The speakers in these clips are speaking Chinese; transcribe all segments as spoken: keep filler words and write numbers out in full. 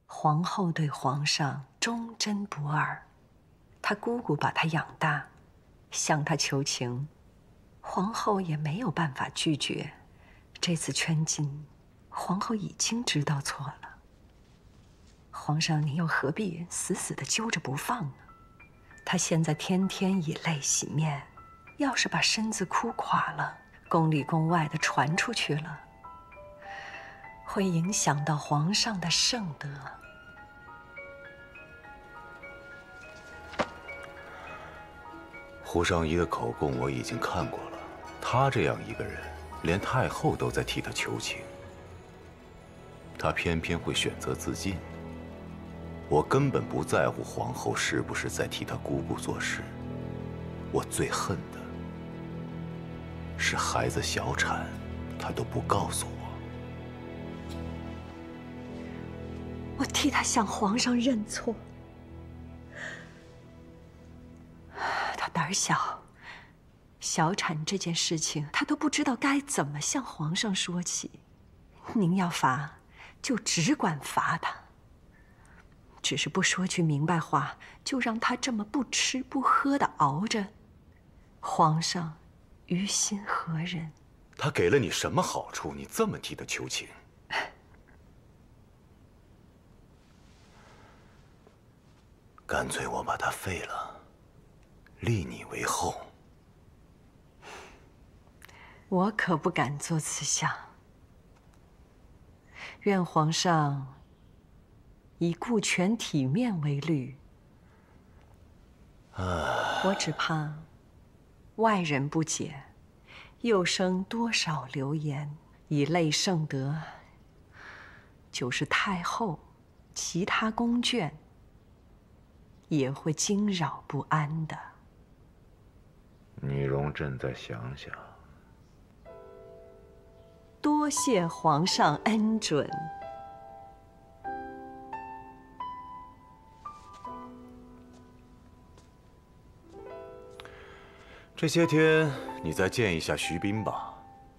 皇后对皇上忠贞不二，她姑姑把她养大，向她求情，皇后也没有办法拒绝。这次圈禁，皇后已经知道错了。皇上，您又何必死死地揪着不放呢？她现在天天以泪洗面，要是把身子哭垮了，宫里宫外的传出去了，会影响到皇上的圣德。 胡尚仪的口供我已经看过了，他这样一个人，连太后都在替他求情，他偏偏会选择自尽。我根本不在乎皇后是不是在替他姑姑做事，我最恨的是孩子小产，他都不告诉我。 我替他向皇上认错。他胆儿小，小产这件事情他都不知道该怎么向皇上说起。您要罚，就只管罚他，只是不说句明白话，就让他这么不吃不喝的熬着，皇上于心何忍？ 他给了你什么好处？你这么替他求情？干脆我把他废了，立你为后。 我可不敢做此想。愿皇上以顾全体面为虑。我只怕外人不解，又生多少流言，以累圣德。就是太后，其他宫眷也会惊扰不安的。 你容朕再想想。 多谢皇上恩准。 这些天你再见一下徐斌吧。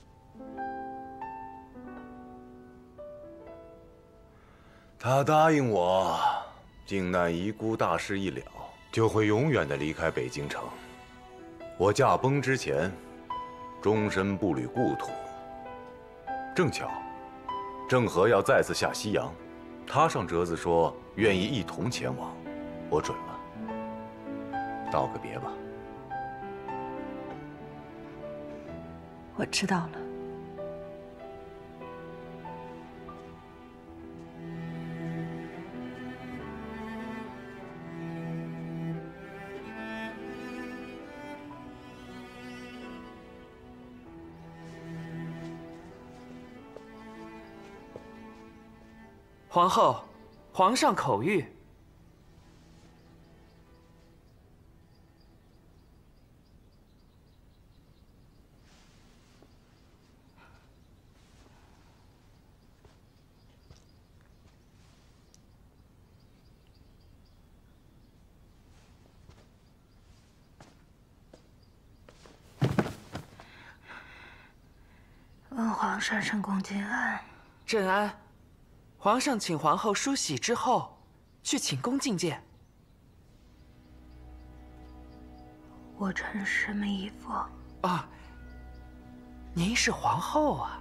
他答应我，靖难遗孤大事一了，就会永远的离开北京城。我驾崩之前，终身不履故土。正巧，郑和要再次下西洋，他上折子说愿意一同前往，我准了。道个别吧。 我知道了。 皇后，皇上口谕。 问皇上圣宫敬安。 朕安。皇上请皇后梳洗之后，去寝宫觐见。 我穿什么衣服？ 啊，您是皇后啊。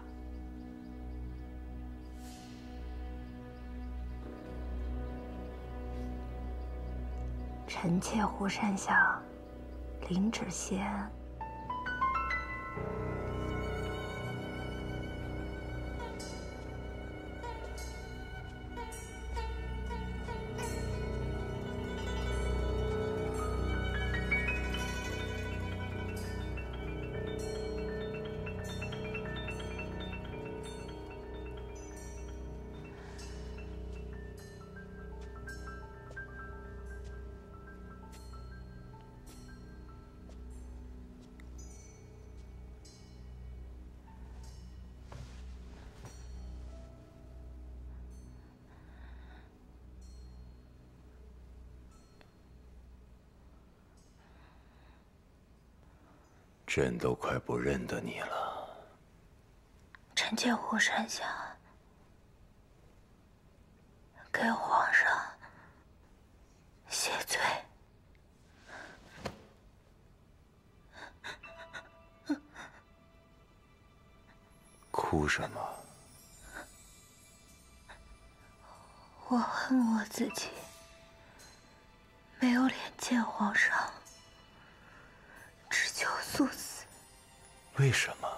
臣妾胡善祥，领旨谢恩。 朕都快不认得你了。 臣妾胡善祥， 给皇上谢罪。 哭什么？ 我恨我自己，没有脸见皇上，只求速死。 为什么？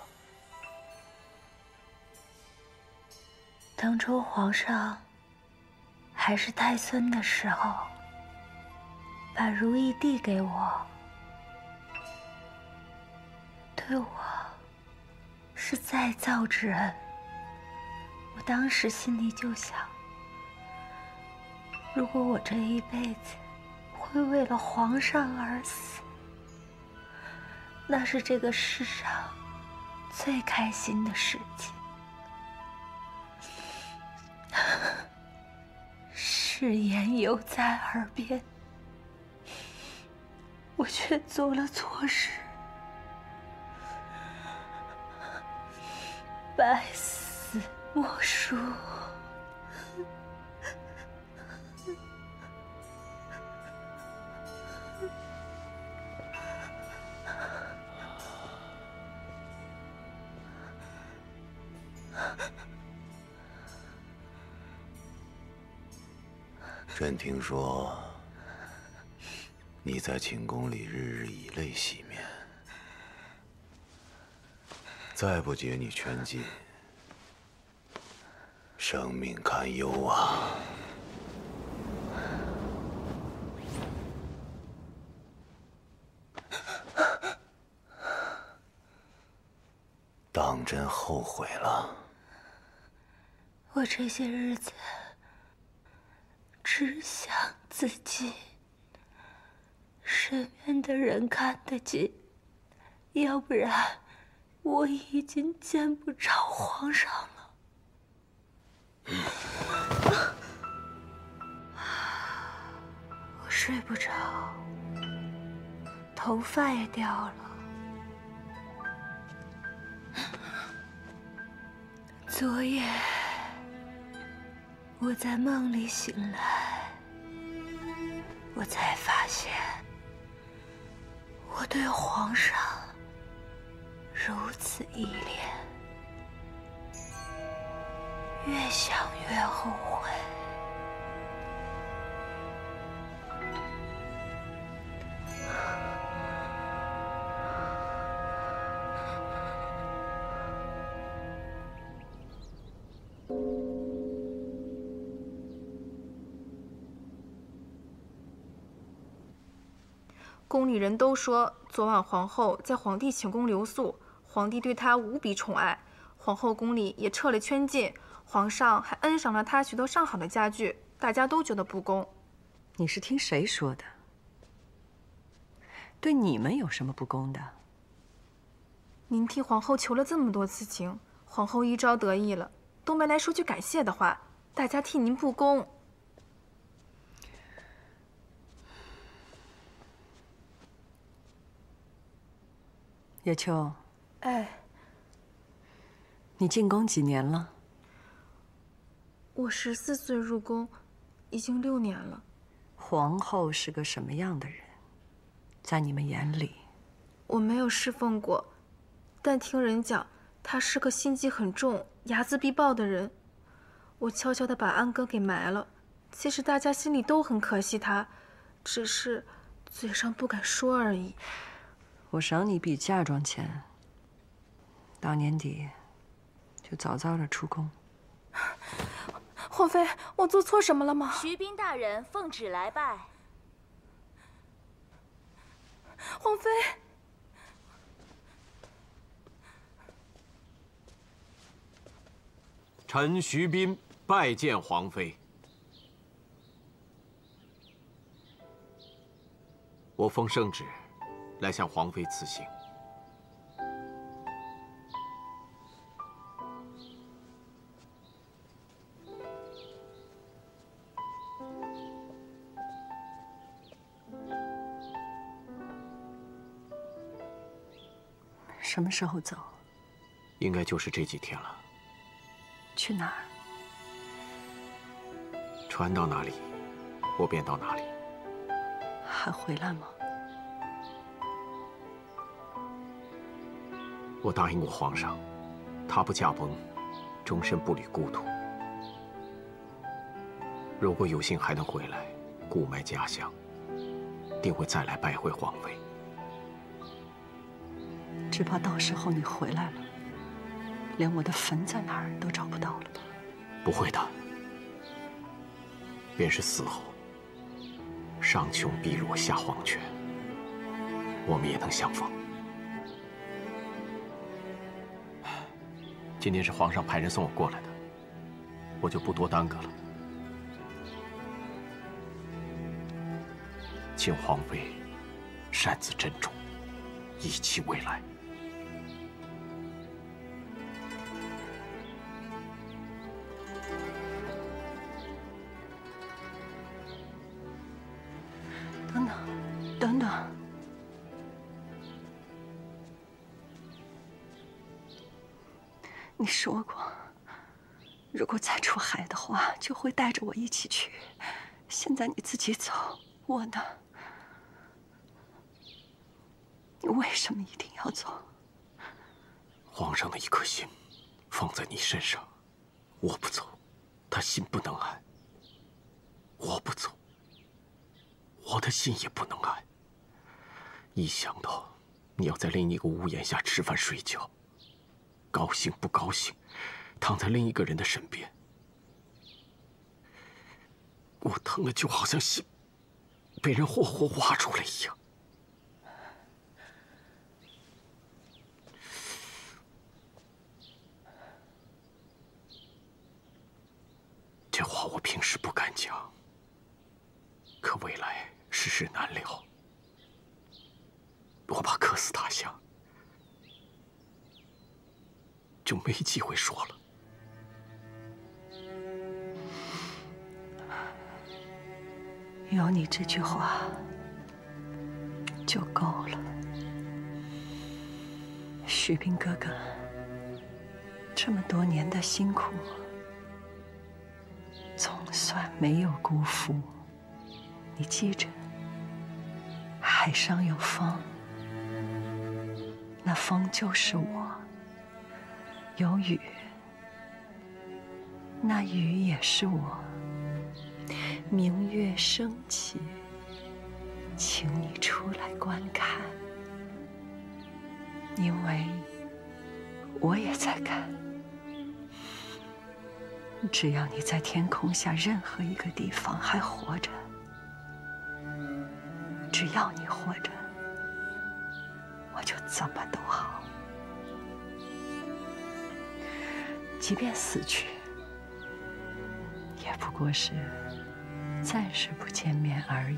当初皇上还是太孙的时候，把如意递给我，对我是再造之恩。我当时心里就想，如果我这一辈子会为了皇上而死，那是这个世上最开心的事情。誓言犹在耳边，我却做了错事，百死莫赎。 朕听说你在寝宫里日日以泪洗面，再不解你圈禁，生命堪忧啊！当真后悔了。 我这些日子只想自己，身边的人看得见，要不然我已经见不着皇上了。我睡不着，头发也掉了。昨夜我在梦里醒来，我才发现我对皇上如此依恋，越想越后悔。 宫里人都说，昨晚皇后在皇帝寝宫留宿，皇帝对她无比宠爱，皇后宫里也撤了圈禁，皇上还恩赏了她许多上好的家具，大家都觉得不公。 你是听谁说的？对你们有什么不公的？ 您替皇后求了这么多次情，皇后一朝得意了，都没来说句感谢的话，大家替您不公。 叶秋， 哎， 你进宫几年了？ 我十四岁入宫，已经六年了。 皇后是个什么样的人？在你们眼里？ 我没有侍奉过，但听人讲，她是个心机很重、睚眦必报的人。我悄悄地把安哥给埋了，其实大家心里都很可惜她，只是嘴上不敢说而已。 我赏你笔嫁妆钱，到年底就早早的出宫。 皇妃，我做错什么了吗？ 徐斌大人奉旨来拜。 皇妃， 臣徐斌拜见皇妃。我奉圣旨来向皇妃辞行。 什么时候走？ 应该就是这几天了。 去哪儿？ 船到哪里，我便到哪里。 还回来吗？ 我答应过皇上，他不驾崩，终身不履故土。如果有幸还能回来，故埋家乡，定会再来拜会皇妃。 只怕到时候你回来了，连我的坟在哪儿都找不到了吧？ 不会的，便是死后，上穷碧落下黄泉，我们也能相逢。今天是皇上派人送我过来的，我就不多耽搁了。请皇妃擅自珍重，以期未来。 等等，等等。你说过，如果再出海的话，就会带着我一起去。现在你自己走，我呢？你为什么一定要走？ 皇上的一颗心放在你身上，我不走，他心不能安；我不走，我的心也不能安。一想到你要在另一个屋檐下吃饭睡觉，高兴不高兴，躺在另一个人的身边，我疼的就好像心被人活活挖出来一样。这话我平时不敢讲，可未来世事难料，我怕客死他乡，就没机会说了。 有你这句话就够了，许斌哥哥，这么多年的辛苦，总算没有辜负。你记着，海上有风，那风就是我；有雨，那雨也是我。明月升起，请你出来观看，因为我也在看。只要你在天空下任何一个地方还活着，只要你活着，我就怎么都好。即便死去，也不过是暂时不见面而已。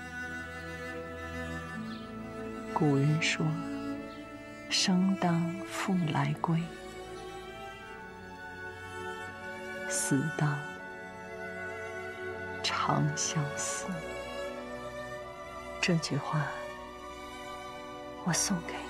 古人说：“生当复来归，死当长相思。”这句话，我送给你。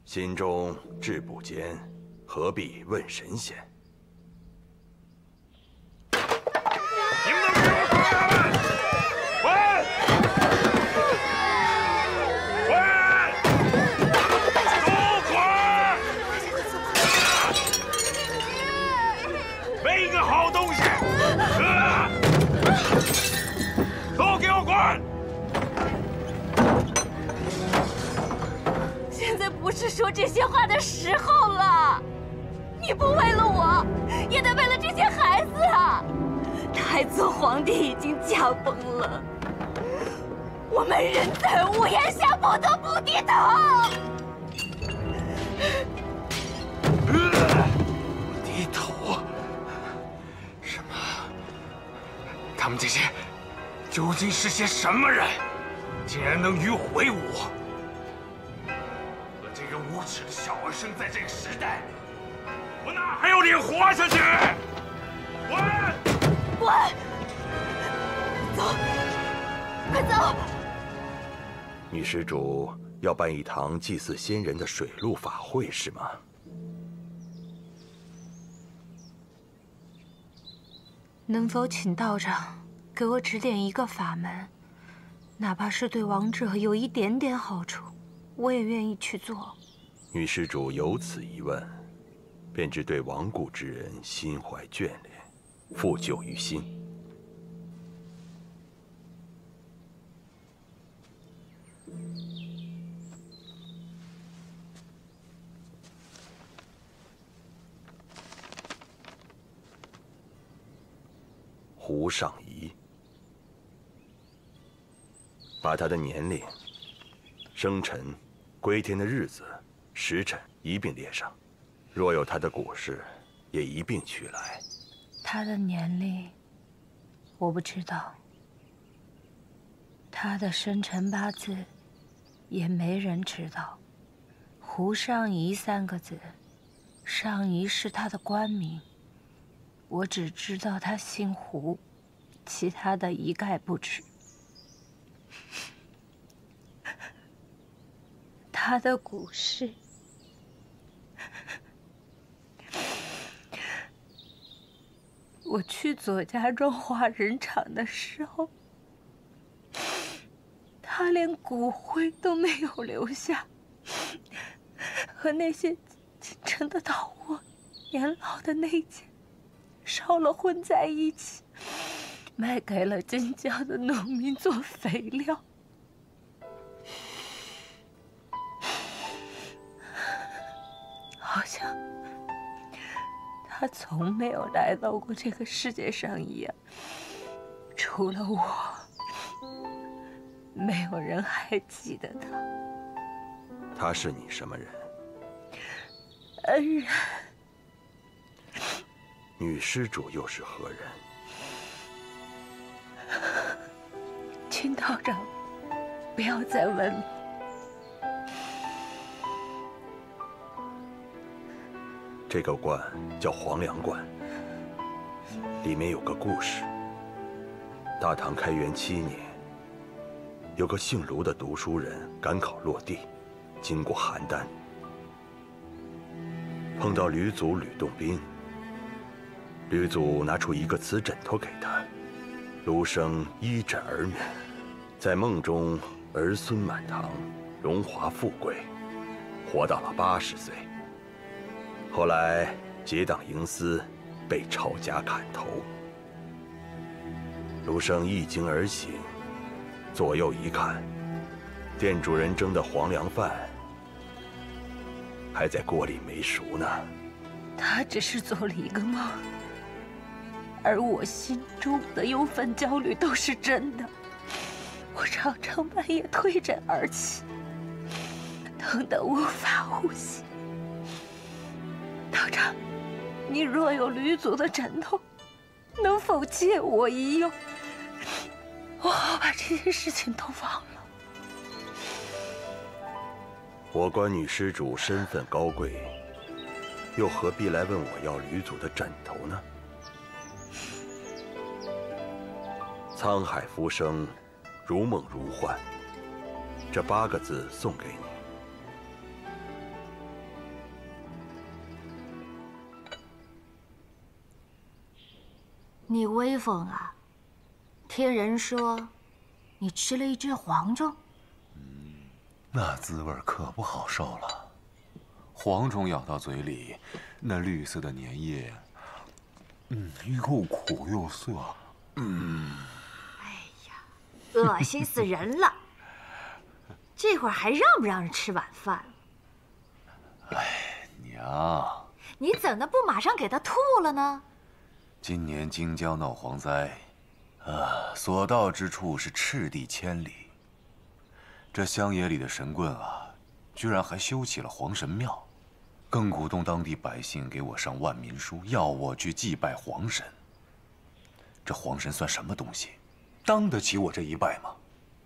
心中志不坚，何必问神仙？ 你们都给我滚下来！滚！滚！都滚！没一个好东西！啊！都给我滚！ 现在不是说这些话的时候了，你不为了我，也得为了这些孩子啊！太子皇帝已经驾崩了，我们人在屋檐下不得不低头。 低头？什么？他们这些究竟是些什么人？竟然能与我为伍？ 这个无耻的小儿生在这个时代，我哪还有脸活下去？滚！ 滚！走，快走！ 女施主要办一堂祭祀先人的水陆法会是吗？ 能否请道长给我指点一个法门，哪怕是对亡者有一点点好处？ 我也愿意去做。 女施主有此一问，便知对亡故之人心怀眷恋，复旧于心。胡尚仪，把他的年龄、生辰。 归天的日子、时辰一并列上，若有他的骨事，也一并取来。 他的年龄，我不知道；他的生辰八字，也没人知道。胡尚仪三个字，尚仪是他的官名，我只知道他姓胡，其他的一概不知。他的骨事，我去左家庄化人场的时候，他连骨灰都没有留下，和那些京城的老窝、年老的内奸烧了混在一起，卖给了京郊的农民做肥料。 好像他从没有来到过这个世界上一样，除了我，没有人还记得他。 他是你什么人？ 恩人。 女施主又是何人？ 请道长不要再问了。 这个观叫黄梁观，里面有个故事。大唐开元七年，有个姓卢的读书人赶考落地，经过邯郸，碰到吕祖吕洞宾。吕祖拿出一个瓷枕头给他，卢生依枕而眠，在梦中儿孙满堂，荣华富贵，活到了八十岁。 后来结党营私，被抄家砍头。卢生一惊而醒，左右一看，店主人蒸的黄粱饭还在锅里没熟呢。 他只是做了一个梦，而我心中的忧愤焦虑都是真的。我常常半夜推枕而起，疼得无法呼吸。 道长，你若有吕祖的枕头，能否借我一用？我好把这件事情都忘了。 我观女施主身份高贵，又何必来问我要吕祖的枕头呢？沧海浮生，如梦如幻，这八个字送给你。 你威风啊！听人说，你吃了一只蝗虫。 嗯，那滋味可不好受了。蝗虫咬到嘴里，那绿色的粘液，嗯，又苦又涩，嗯。 哎呀，恶心死人了！这会儿还让不让人吃晚饭？ 哎，娘， 你怎的不马上给他吐了呢？ 今年京郊闹蝗灾，啊，所到之处是赤地千里。这乡野里的神棍啊，居然还修起了皇神庙，更鼓动当地百姓给我上万民书，要我去祭拜皇神。这皇神算什么东西，当得起我这一拜吗？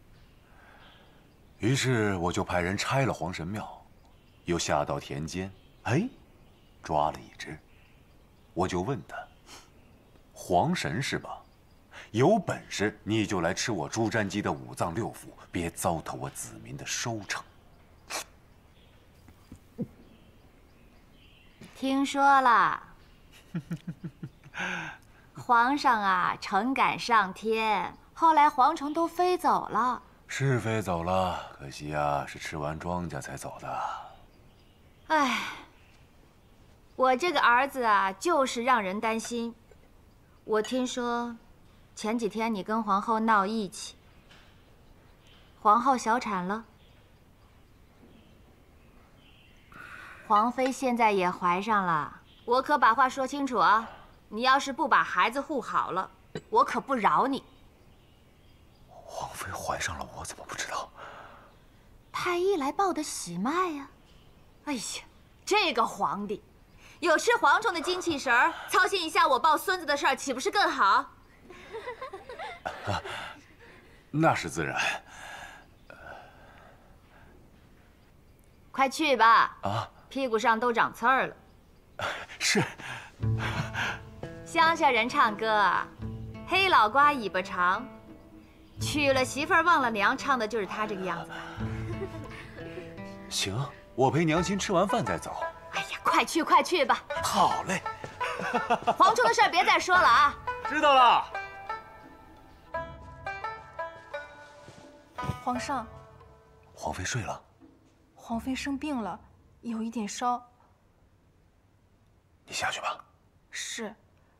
于是我就派人拆了皇神庙，又下到田间，哎，抓了一只。我就问他：“皇神是吧？有本事你就来吃我朱瞻基的五脏六腑，别糟蹋我子民的收成。” 听说了，皇上啊，诚赶上天，后来蝗虫都飞走了。 是飞走了，可惜呀，是吃完庄稼才走的。 唉，我这个儿子啊，就是让人担心。我听说，前几天你跟皇后闹义气，皇后小产了，皇妃现在也怀上了。我可把话说清楚啊！你要是不把孩子护好了，我可不饶你。 皇妃怀上了，我怎么不知道？ 太医来报的喜脉呀！哎呀，这个皇帝，有吃蝗虫的精气神儿，操心一下我抱孙子的事儿，岂不是更好？ 啊，那是自然。 快去吧！ 啊， 屁股上都长刺儿了。 是。 乡下人唱歌啊，黑老瓜尾巴长。娶了媳妇儿忘了娘，唱的就是他这个样子吧？ 行，我陪娘亲吃完饭再走。 哎呀，快去快去吧！ 好嘞。 蝗虫的事儿别再说了啊！ 知道了。 皇上， 皇妃睡了。 皇妃生病了，有一点烧。 你下去吧。 是。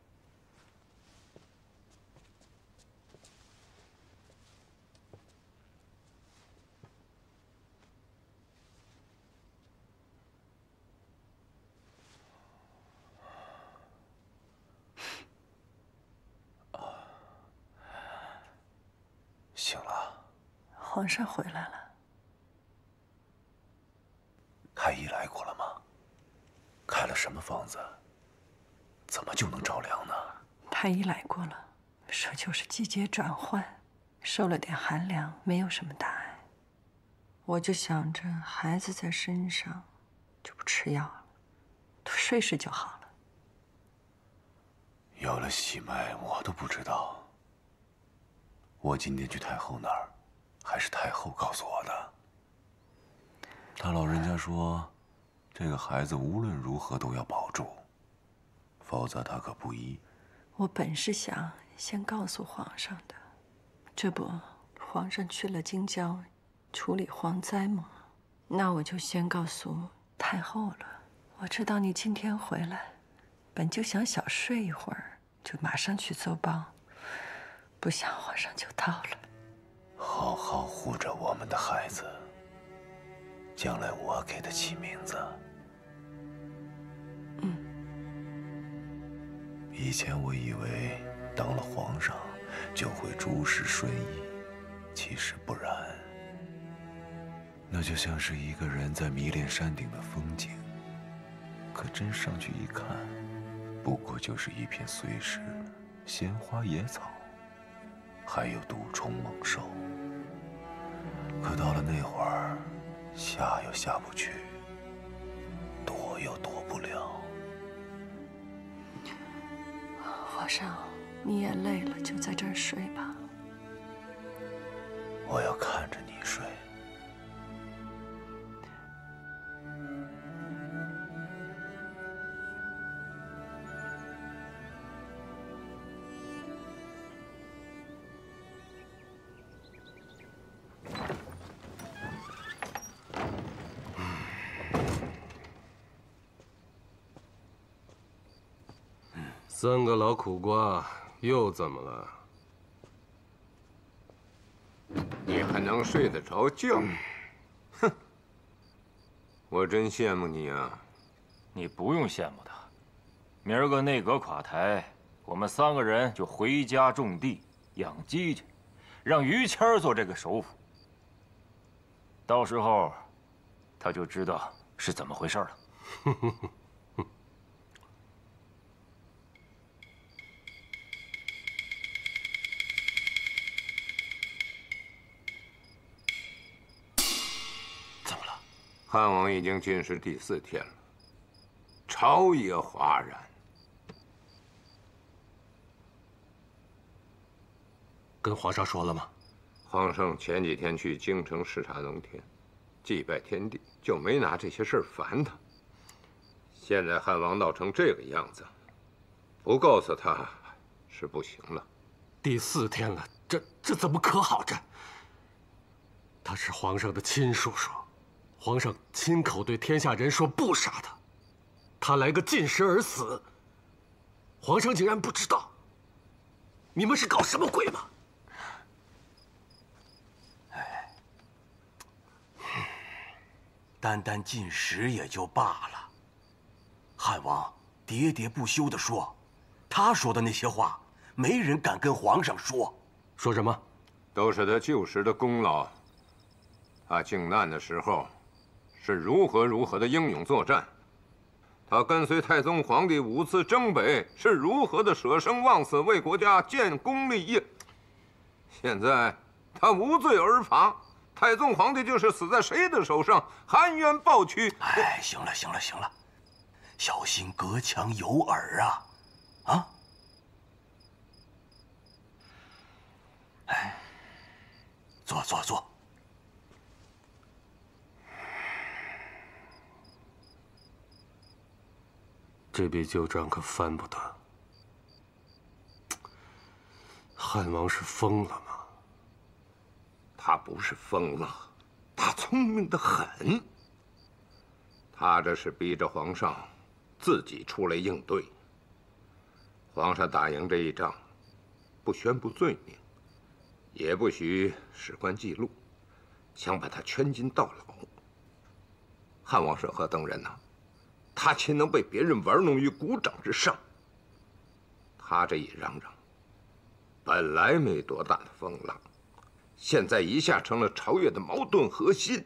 醒了。 皇上回来了。 太医来过了吗？开了什么方子？怎么就能着凉呢？ 太医来过了，说就是季节转换，受了点寒凉，没有什么大碍。我就想着孩子在身上，就不吃药了，多睡睡就好了。 有了喜脉，我都不知道。我今天去太后那儿，还是太后告诉我的。他老人家说，这个孩子无论如何都要保住，否则他可不依。 我本是想先告诉皇上的，这不，皇上去了京郊，处理蝗灾吗？那我就先告诉太后了。我知道你今天回来，本就想小睡一会儿，就马上去奏报，不想皇上就到了。 好好护着我们的孩子，将来我给他起名字。 嗯。 以前我以为当了皇上就会诸事顺意，其实不然。那就像是一个人在迷恋山顶的风景，可真上去一看，不过就是一片碎石、鲜花野草，还有毒虫猛兽。可到了那会儿，下又下不去，躲又躲不了。 皇上，你也累了，就在这儿睡吧。 我要看着你睡。 三个老苦瓜又怎么了？ 你还能睡得着觉？哼！我真羡慕你啊！ 你不用羡慕他，明儿个内阁垮台，我们三个人就回家种地养鸡去，让于谦做这个首辅。到时候，他就知道是怎么回事了。 汉王已经进食第四天了，朝野哗然。 跟皇上说了吗？ 皇上前几天去京城视察农田，祭拜天地，就没拿这些事儿烦他。现在汉王闹成这个样子，不告诉他是不行了。 第四天了，这这怎么可好着？他是皇上的亲叔叔。皇上亲口对天下人说不杀他，他来个进食而死，皇上竟然不知道，你们是搞什么鬼吗？ 哎，单单进食也就罢了，汉王喋喋不休地说，他说的那些话，没人敢跟皇上说。 说什么？ 都是他旧时的功劳。他靖难的时候。是如何如何的英勇作战，他跟随太宗皇帝五次征北，是如何的舍生忘死为国家建功立业。现在他无罪而罚，太宗皇帝就是死在谁的手上，含冤抱屈。 哎，行了行了行了，小心隔墙有耳啊！啊！哎，坐坐坐。 这笔旧账可翻不得。汉王是疯了吗？ 他不是疯了，他聪明得很。他这是逼着皇上自己出来应对。皇上打赢这一仗，不宣布罪名，也不许史官记录，想把他圈禁到老。汉王是何等人呢？他岂能被别人玩弄于股掌之上？他这一嚷嚷，本来没多大的风浪，现在一下成了朝野的矛盾核心。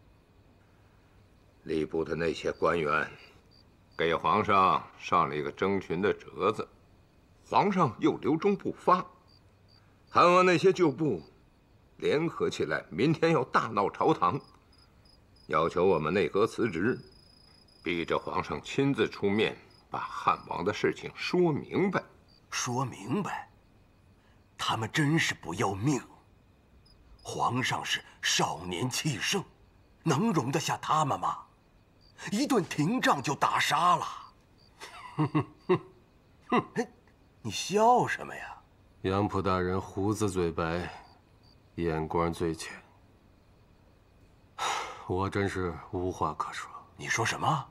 吏部的那些官员，给皇上上了一个征询的折子，皇上又留中不发。汉王那些旧部，联合起来，明天要大闹朝堂，要求我们内阁辞职。逼着皇上亲自出面，把汉王的事情说明白。 说明白，他们真是不要命。皇上是少年气盛，能容得下他们吗？一顿廷杖就打杀了。哼哼哼哼！你笑什么呀？ 杨浦大人胡子最白，眼光最浅，我真是无话可说。 你说什么？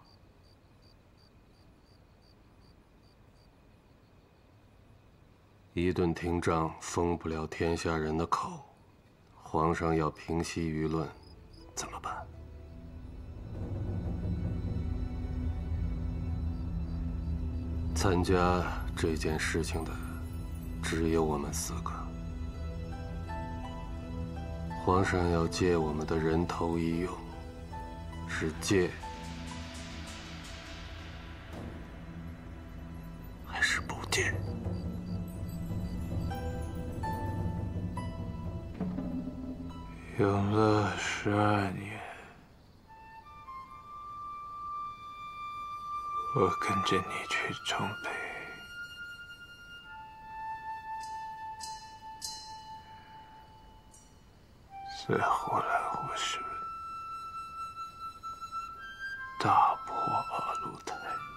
一顿廷杖封不了天下人的口，皇上要平息舆论，怎么办？参加这件事情的只有我们四个。皇上要借我们的人头一用，是借还是不借？ 永乐十二年，我跟着你去征北，再后来我是大破阿鲁台。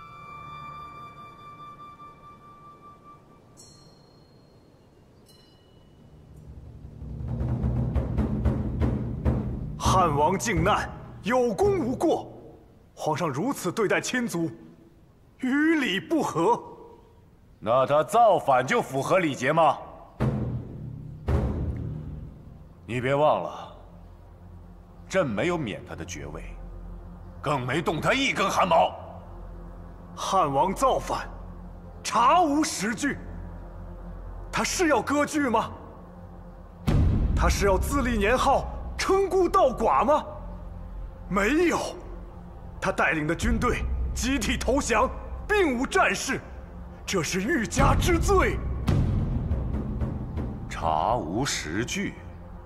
汉王靖难，有功无过，皇上如此对待亲族，于理不合。 那他造反就符合礼节吗？你别忘了，朕没有免他的爵位，更没动他一根汗毛。 汉王造反，查无实据。他是要割据吗？他是要自立年号，称孤道寡吗？没有，他带领的军队集体投降，并无战事，这是欲加之罪。 查无实据。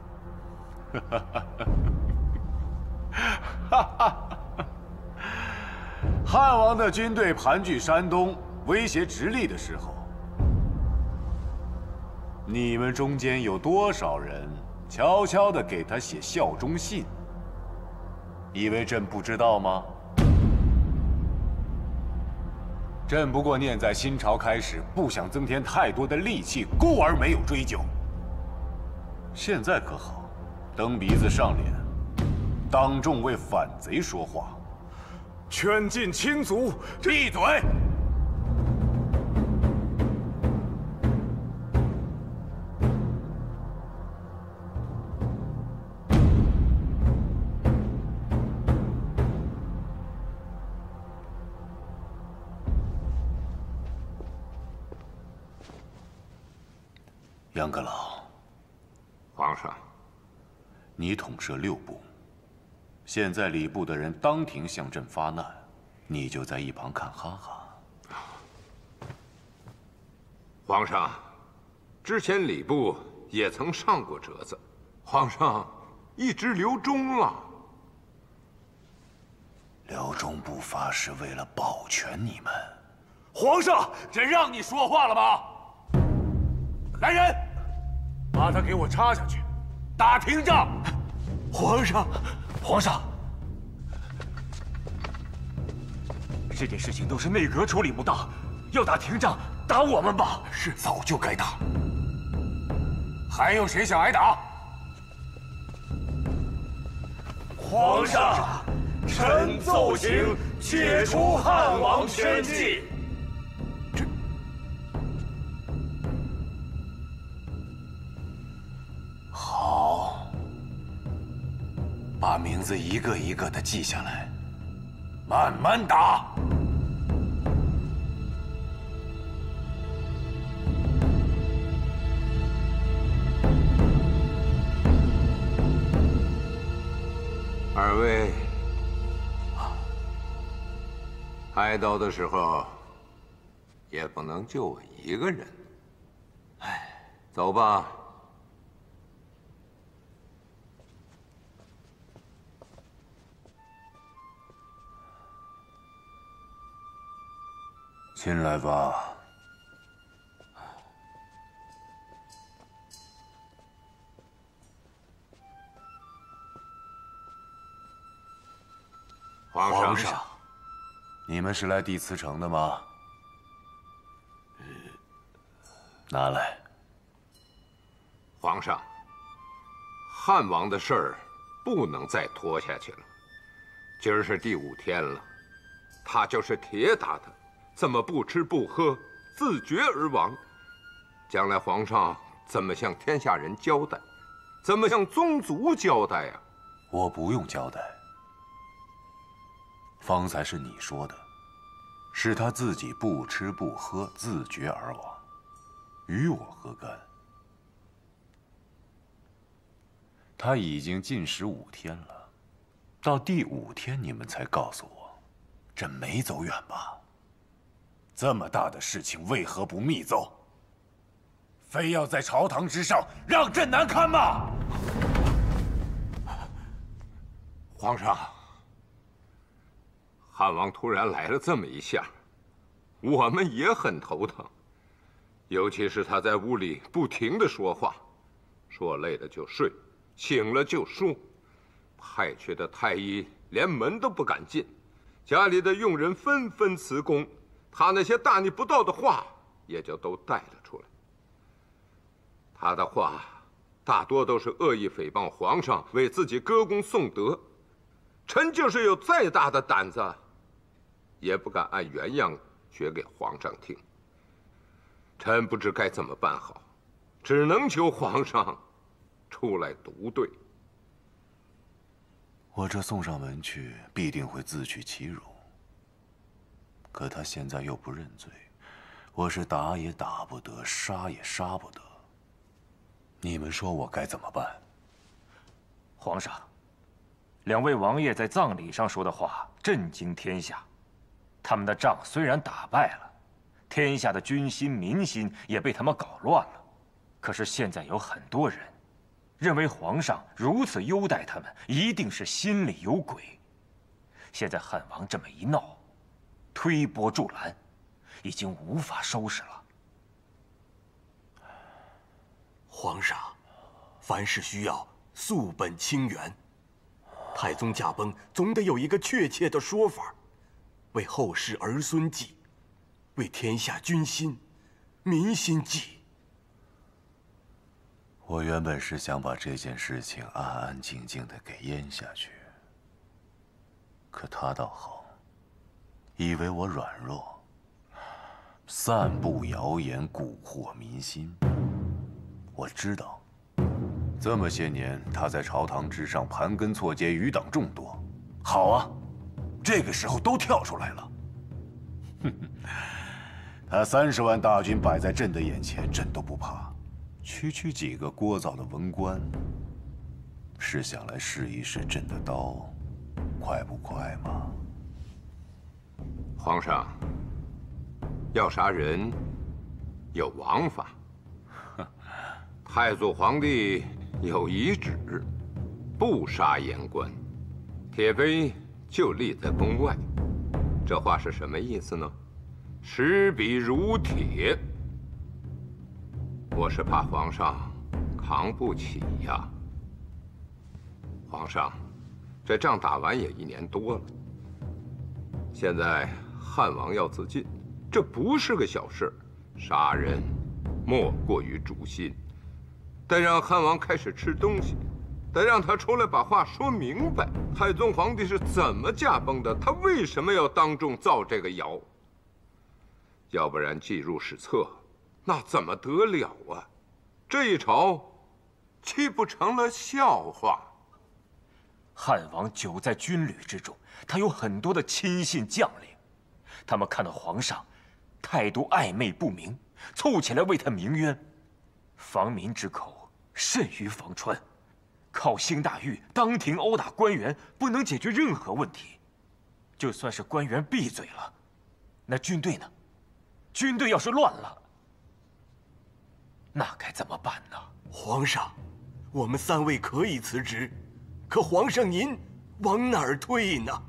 汉王的军队盘踞山东，威胁直隶的时候，你们中间有多少人悄悄地给他写效忠信？以为朕不知道吗？朕不过念在新朝开始，不想增添太多的戾气，故而没有追究。现在可好，蹬鼻子上脸，当众为反贼说话。 圈禁亲族， 闭嘴！杨阁老， 皇上， 你统摄六部，现在礼部的人当庭向朕发难，你就在一旁看哈哈。 皇上，之前礼部也曾上过折子，皇上一直留中了。 刘忠不发是为了保全你们。 皇上， 朕让你说话了吗？来人，把他给我插下去，打廷杖。 皇上， 皇上，这件事情都是内阁处理不当，要打廷杖，打我们吧。 是早就该打。 还有谁想挨打？ 皇上，臣奏请解除汉王宣祭。 好，把名字一个一个的记下来，慢慢打。 二位，挨刀的时候也不能就我一个人。哎，走吧。 进来吧。 皇上， 皇上，你们是来递辞呈的吗？拿来。 皇上，汉王的事儿不能再拖下去了。今儿是第五天了，他就是铁打的，这么不吃不喝，自绝而亡，将来皇上怎么向天下人交代？怎么向宗族交代呀？ 我不用交代。方才是你说的，是他自己不吃不喝，自绝而亡，与我何干？他已经禁食五天了，到第五天你们才告诉我，朕没走远吧？这么大的事情为何不密奏？非要在朝堂之上让朕难堪吗？ 皇上。汉王突然来了这么一下，我们也很头疼，尤其是他在屋里不停地说话，说累了就睡，醒了就说，派去的太医连门都不敢进，家里的佣人纷纷辞工，他那些大逆不道的话也就都带了出来。他的话大多都是恶意诽谤皇上，为自己歌功颂德。臣就是有再大的胆子，也不敢按原样学给皇上听。 臣不知该怎么办好，只能求皇上出来独对。 我这送上门去，必定会自取其辱。可他现在又不认罪，我是打也打不得，杀也杀不得。你们说我该怎么办？ 皇上，两位王爷在葬礼上说的话震惊天下。他们的仗虽然打败了，天下的军心民心也被他们搞乱了。可是现在有很多人认为皇上如此优待他们，一定是心里有鬼。现在汉王这么一闹，推波助澜，已经无法收拾了。 皇上，凡事需要溯本清源。太宗驾崩，总得有一个确切的说法，为后世儿孙计，为天下军心、民心计。 我原本是想把这件事情安安静静的给咽下去，可他倒好，以为我软弱，散布谣言，蛊惑民心。我知道，这么些年他在朝堂之上盘根错节，余党众多。好啊，这个时候都跳出来了。哼哼，他三十万大军摆在朕的眼前，朕都不怕。区区几个聒噪的文官，是想来试一试朕的刀快不快吗？ 皇上，要杀人有王法。太祖皇帝有遗旨，不杀言官，铁碑就立在宫外。这话是什么意思呢？持笔如铁。我是怕皇上扛不起呀。皇上，这仗打完也一年多了，现在汉王要自尽，这不是个小事。杀人莫过于诛心，得让汉王开始吃东西，得让他出来把话说明白。太宗皇帝是怎么驾崩的？他为什么要当众造这个谣？要不然记入史册，那怎么得了啊？这一朝，岂不成了笑话？ 汉王久在军旅之中，他有很多的亲信将领，他们看到皇上态度暧昧不明，凑起来为他鸣冤。防民之口甚于防川，靠兴大狱当庭殴打官员，不能解决任何问题。就算是官员闭嘴了，那军队呢？军队要是乱了，那该怎么办呢？ 皇上，我们三位可以辞职，可皇上您往哪儿退呢？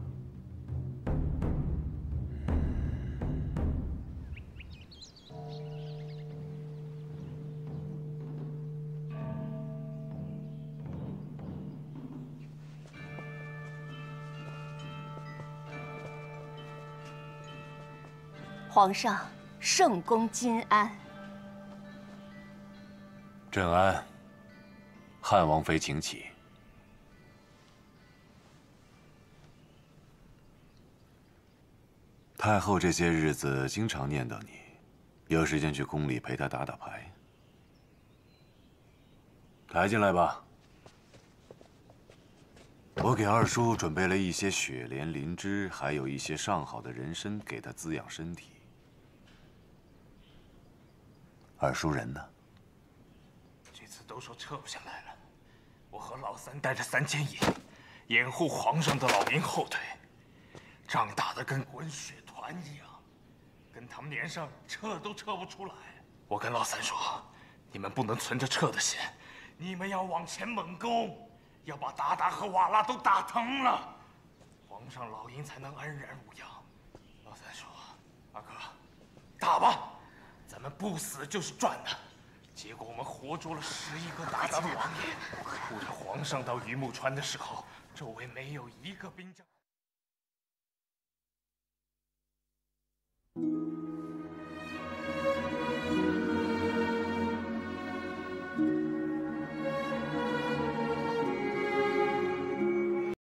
皇上，圣公金安。 朕安。汉王妃请起。太后这些日子经常念叨你，有时间去宫里陪她打打牌。抬进来吧。我给二叔准备了一些雪莲、灵芝，还有一些上好的人参，给他滋养身体。二叔人呢？ 这次都说撤不下来了，我和老三带着三千银，掩护皇上的老营后退，仗打得跟滚雪团一样，跟他们连上撤都撤不出来。我跟老三说，你们不能存着撤的心，你们要往前猛攻，要把鞑靼和瓦剌都打疼了，皇上老营才能安然无恙。老三说：“二哥，打吧，咱们不死就是赚的。”结果我们活捉了十一个鞑靼的王爷，护着皇上到榆木川的时候，周围没有一个兵将。